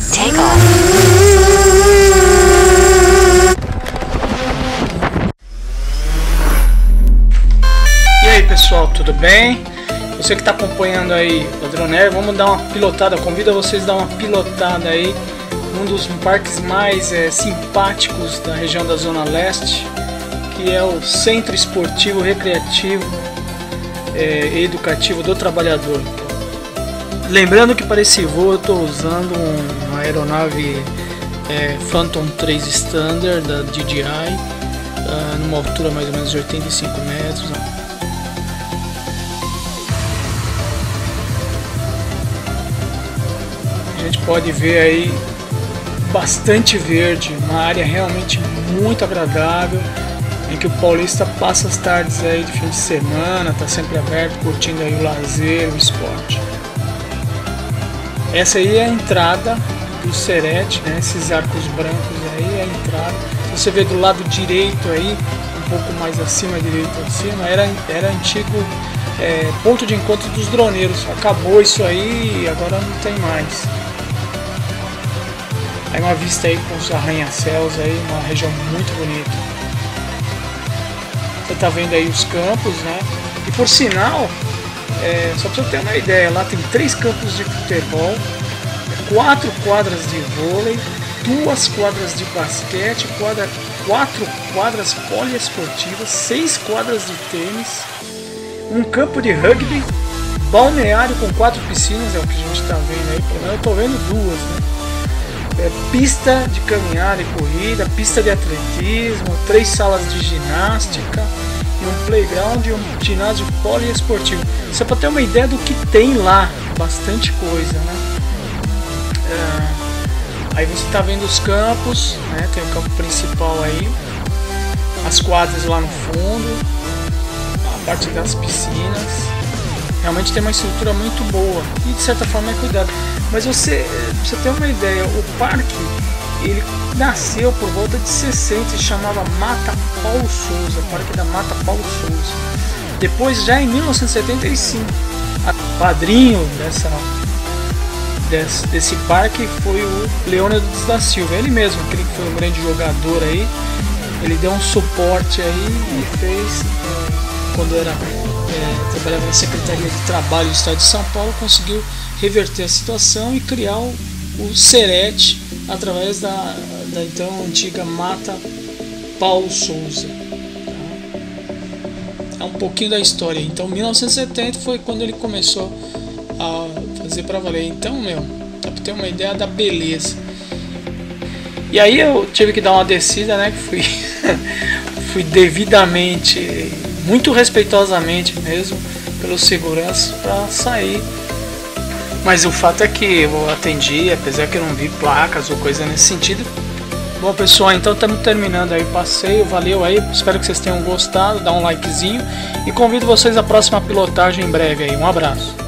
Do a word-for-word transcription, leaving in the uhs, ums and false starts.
Take off. E aí pessoal, tudo bem? Você que está acompanhando aí o Dronair, vamos dar uma pilotada. Convido vocês a dar uma pilotada aí num dos parques mais é, simpáticos da região da Zona Leste, que é o Centro Esportivo Recreativo é, e Educativo do Trabalhador. Lembrando que para esse voo eu estou usando uma aeronave é, Phantom três Standard da D J I, uh, numa altura mais ou menos de oitenta e cinco metros. A gente pode ver aí bastante verde, uma área realmente muito agradável, em que o paulista passa as tardes aí de fim de semana, está sempre aberto, curtindo aí o lazer, o esporte. Essa aí é a entrada do Serete, né? Esses arcos brancos aí é a entrada. Você vê do lado direito aí, um pouco mais acima, direito acima, era, era antigo é, ponto de encontro dos droneiros. Acabou isso aí e agora não tem mais. Aí uma vista aí com os arranha-céus aí, uma região muito bonita. Você tá vendo aí os campos, né? E por sinal, é, só para você ter uma ideia, lá tem três campos de futebol, quatro quadras de vôlei, duas quadras de basquete, quadra, quatro quadras poliesportivas, seis quadras de tênis, um campo de rugby, balneário com quatro piscinas, é o que a gente está vendo aí, pelo menos eu estou vendo duas, né? É, pista de caminhada e corrida, pista de atletismo, três salas de ginástica e um playground e um ginásio poliesportivo. Isso é para ter uma ideia do que tem lá, bastante coisa, né? É, aí você está vendo os campos, né? Tem o campo principal aí, as quadras lá no fundo, a parte das piscinas. Realmente tem uma estrutura muito boa e de certa forma é cuidado. Mas você, você tem uma ideia, o parque ele nasceu por volta de sessenta e se chamava Mata Paulo Souza, Parque da Mata Paulo Souza. Depois, já em mil novecentos e setenta e cinco, o padrinho dessa, desse, desse parque foi o Leônidas da Silva, ele mesmo, aquele que foi um grande jogador aí. Ele deu um suporte aí e fez, é, quando era, é, trabalhava na Secretaria de Trabalho do Estado de São Paulo, conseguiu reverter a situação e criar o, o Serete através da, da então antiga Mata Paulo Souza. Tá? É um pouquinho da história. Então mil novecentos e setenta foi quando ele começou a fazer para valer. Então, meu, dá para ter uma ideia da beleza. E aí eu tive que dar uma descida, né? Que fui, fui devidamente, muito respeitosamente mesmo, pelos seguranças para sair. Mas o fato é que eu atendi, apesar que eu não vi placas ou coisa nesse sentido. Bom pessoal, então estamos terminando aí o passeio, valeu aí, espero que vocês tenham gostado, dá um likezinho e convido vocês à próxima pilotagem em breve aí, um abraço.